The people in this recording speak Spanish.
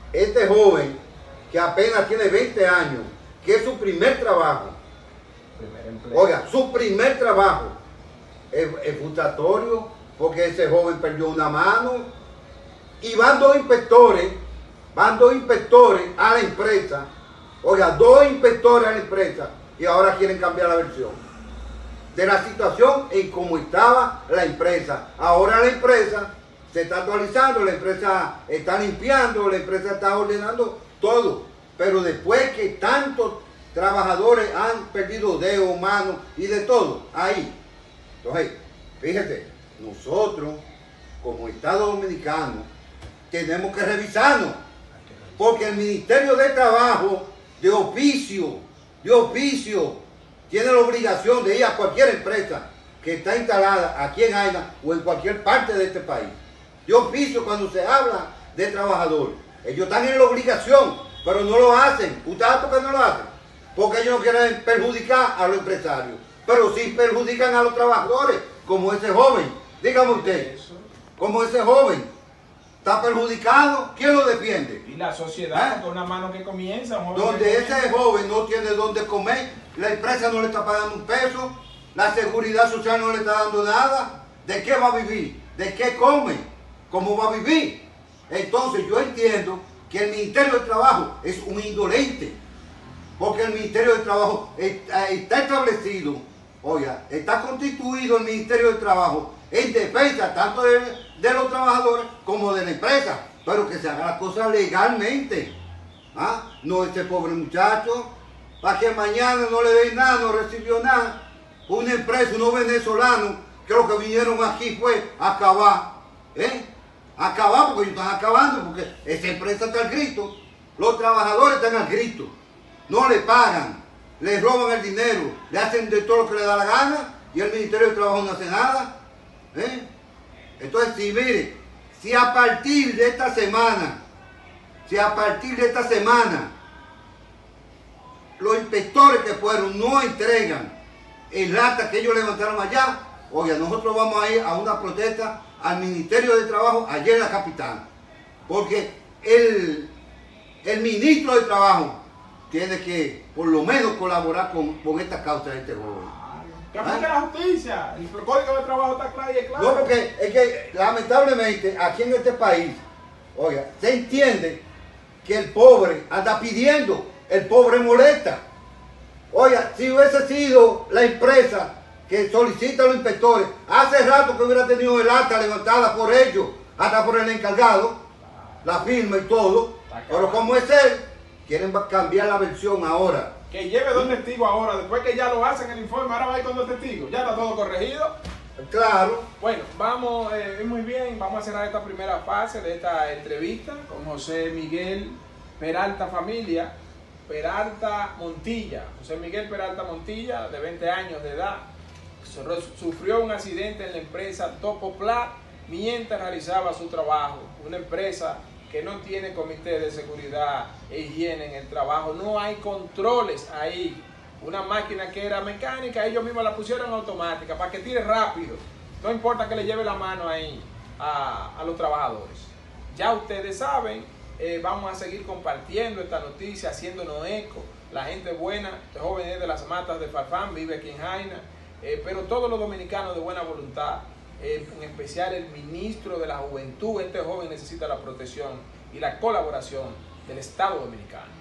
este joven que apenas tiene 20 años, que es su primer trabajo, oiga, su primer trabajo, es frustratorio porque ese joven perdió una mano y van dos inspectores a la empresa, oiga, dos inspectores a la empresa y ahora quieren cambiar la versión de la situación en cómo estaba la empresa. Ahora la empresa se está actualizando, la empresa está limpiando, la empresa está ordenando todo, pero después que tantos trabajadores han perdido dedos, manos y de todo, ahí. Entonces, fíjate, nosotros como Estado Dominicano tenemos que revisarnos, porque el Ministerio de Trabajo de oficio, tiene la obligación de ir a cualquier empresa que está instalada aquí en Haina o en cualquier parte de este país. De oficio, cuando se habla de trabajadores, ellos están en la obligación, pero no lo hacen. ¿Usted sabe por qué no lo hacen? Porque ellos no quieren perjudicar a los empresarios, pero sí perjudican a los trabajadores, como ese joven. Dígame usted, como ese joven está perjudicado, ¿quién lo defiende? Y la sociedad, con una mano que comienza. Donde ese joven no tiene dónde comer, la empresa no le está pagando un peso, la seguridad social no le está dando nada, ¿de qué va a vivir? ¿De qué come? ¿Cómo va a vivir? Entonces yo entiendo que el Ministerio de Trabajo es un indolente, porque el Ministerio de Trabajo está establecido, oiga, está constituido el Ministerio de Trabajo en defensa tanto de los trabajadores como de la empresa, pero que se haga las cosas legalmente. ¿Ah? No este pobre muchacho, para que mañana no le den nada, no recibió nada. Una empresa, unos venezolanos, que lo que vinieron aquí fue a acabar. Acabar, porque ellos están acabando, porque esa empresa está al grito. Los trabajadores están al grito. No le pagan, le roban el dinero, le hacen de todo lo que le da la gana y el Ministerio de Trabajo no hace nada. Entonces, si mire, si a partir de esta semana, los inspectores que fueron no entregan el acta que ellos levantaron allá, oiga, nosotros vamos a ir a una protesta al Ministerio de Trabajo allá en la capital, porque el ministro de Trabajo tiene que por lo menos colaborar con esta causa de este joven. Que aplique la justicia, el Código de Trabajo está claro y es claro. No, porque es que lamentablemente aquí en este país, oiga, se entiende que el pobre anda pidiendo, el pobre molesta. Oiga, si hubiese sido la empresa que solicita a los inspectores, hace rato que hubiera tenido el acta levantada por ellos, hasta por el encargado, la firma y todo, pero como es él, quieren cambiar la versión ahora. Que lleve dos testigos ahora, después que ya lo hacen el informe, ahora va a ir con dos testigos, ya está todo corregido. Claro. Bueno, vamos, muy bien, vamos a cerrar esta primera fase de esta entrevista con José Miguel Peralta Familia, Peralta Montilla. José Miguel Peralta Montilla, de 20 años de edad, sufrió un accidente en la empresa Topoplat mientras realizaba su trabajo, una empresa que no tiene comité de seguridad e higiene en el trabajo, no hay controles ahí. Una máquina que era mecánica, ellos mismos la pusieron automática para que tire rápido, no importa que le lleve la mano ahí a los trabajadores. Ya ustedes saben, vamos a seguir compartiendo esta noticia, haciéndonos eco. La gente buena, este joven es de las Matas de Farfán, vive aquí en Jaina, pero todos los dominicanos de buena voluntad, en especial el ministro de la Juventud, este joven necesita la protección y la colaboración del Estado Dominicano.